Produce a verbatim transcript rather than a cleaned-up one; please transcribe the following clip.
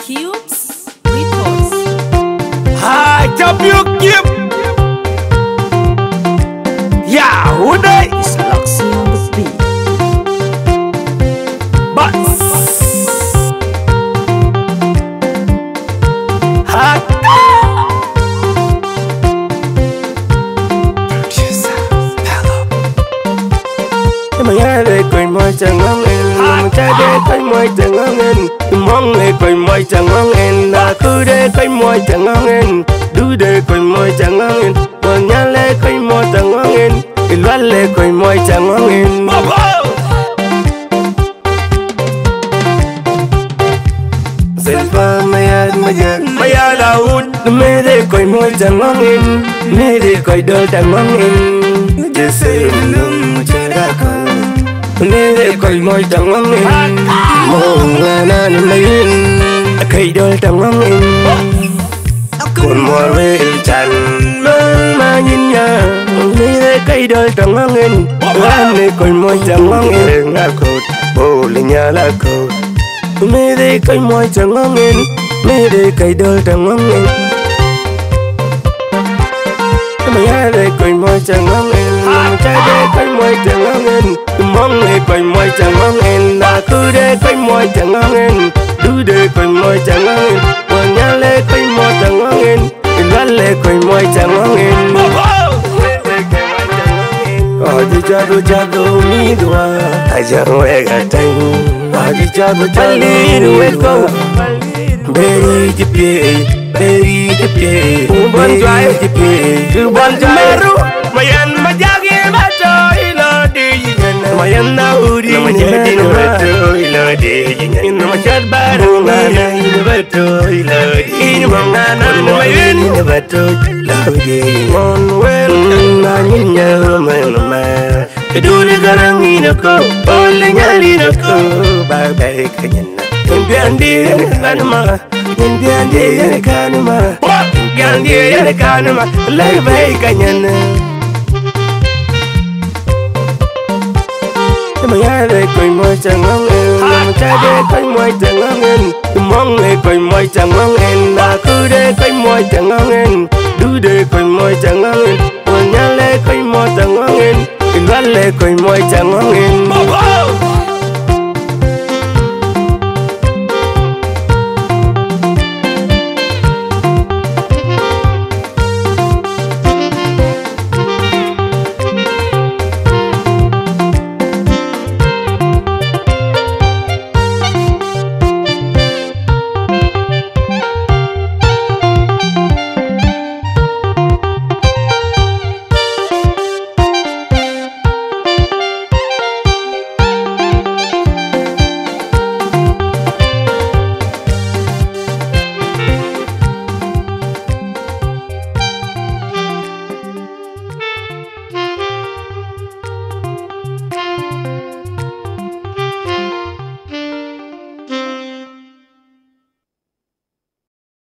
Cubes Records. Hi, W Cube. Yeah, who they? It's Luxy on the beat. But Hi. Mà nhớ để cười môi chẳng ngon em, mà trái để cười môi chẳng ngon em, mong để cười môi chẳng ngon em, là cứ để cười môi chẳng ngon em, đu để cười môi chẳng ngon em, còn nhớ để cười môi chẳng ngon em, loan để cười môi chẳng ngon em. Selva maya maya maya laut, me để cười môi chẳng ngon em, me để cười đôi chẳng ngon em, để xem lưng chơi đã cười. Nede koi moi tang ang in mong la na na in kai dol tang ang in kun mo re chan mang ma yin ya nede kai dol tang ang in la ne koi moi tang ang in na ko bo le nya la ko nede kai moi tang ang in nede kai dol tang ang in mà nhớ để cười môi chẳng ngon em, mà trái để cười môi chẳng ngon em, mong để cười môi chẳng ngon em, là cứ để cười môi chẳng ngon em, đu để cười môi chẳng ngon em, còn nhớ để cười môi chẳng ngon em, loan để cười môi chẳng ngon em. Ở đi cha đu cha đu mi đua, ai chẳng về cả tranh, ở đi cha đu cha đu mi đua, beri jepi. Beri jepi, ubon jai jepi, ubon jemeru, mayan majagi bato ilodi, mayan naudi, majadi bato ilodi, in machat baru mana in bato ilodi, in mangana mayan bato ilodi, mon wel nanya manama, keduli garang inako, oleh nyali nako, bagai kanyana, impiandi kanma. Indian dia kanuma, Indian dia kanuma, lagi baik kanyana. Mà để cười môi chẳng ngon em, mà trái để cười môi chẳng ngon em, mong để cười môi chẳng ngon em, là cứ để cười môi chẳng ngon em, đu để cười môi chẳng ngon em, còn nhớ để cười môi chẳng ngon em, loan để cười môi chẳng ngon em.